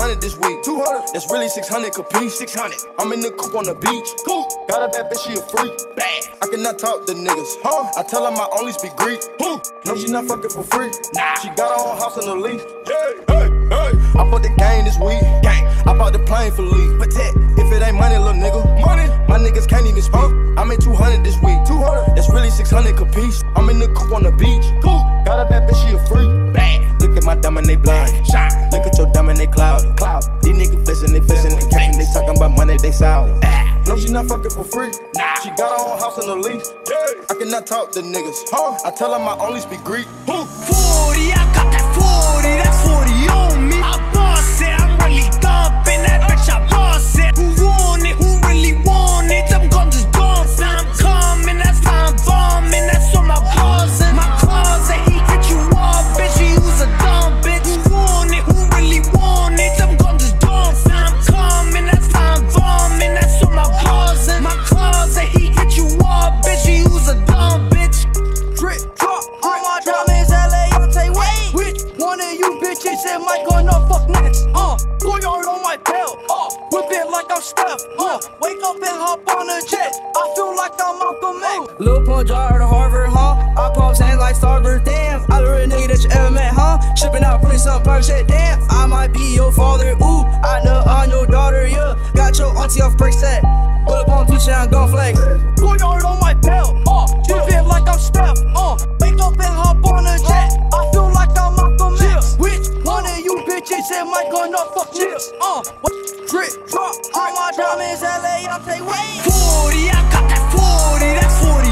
200 this week. 200. That's really 600 capiche. 600. I'm in the coupe on the beach. Cool. Got a bad bitch, she a freak. Bad. I cannot talk to niggas. I tell her my only speak Greek. No, she not fucking for free. Nah. She got her own house in the lease. Hey. I bought the game this week. I bought the plane for leave. If it ain't money, little nigga. Money. My niggas can't even speak. I made 200 this week. 200. That's really 600 capiche. I'm in the coupe on the beach. Cool. Got a bad bitch, she a freak. Bad. Look at my diamond, they blind. Shine. Look at your diamond, they cloud. These niggas flexing, they capping, they talking about money, they sour. No, she not fucking for free. Nah. She got her own house in the lease. I cannot talk to niggas. I tell her my only speak Greek. 40, I got that 40, that's 40 on me. I boss it, I'm really dumping that bitch, I boss it. Who want it, who really want it? Them guns is dancing. I'm coming, that's time bombing, that's what my balls in. My closet, he get you off, bitch, you use a dumb bitch. Who want it, who really want it? Them guns is dancing. I'm coming, that's time bombing, that's what my balls in. My closet, he get you off, bitch, you use a dumb bitch. Drip, drop, all my diamonds, LA, I'll take wait. Which one of you bitches said Mike gonna fuck next? Go yard on my belt, whip it like I'm Steph, wake up and hop on a jet. I feel like I'm Malcolm X. Lil Pump jar to Harvard, I pump sand like Starburst, damn. I the real nigga that you ever met, Shipping out pretty some private shit, damn. I might be your father, ooh. I know I'm your daughter, yeah. Got your auntie off break set. Pull up on Tucci, I'm gon' flex. Go yard on my belt, whip it like I'm Steph, wake up and hop on a jet. I feel like I'm Malcolm X. Which one of you bitches said Mike gonna fuck chips? Drip, drop, all my diamonds, LA, I'll take wait. 40, I got that 40, that's 40.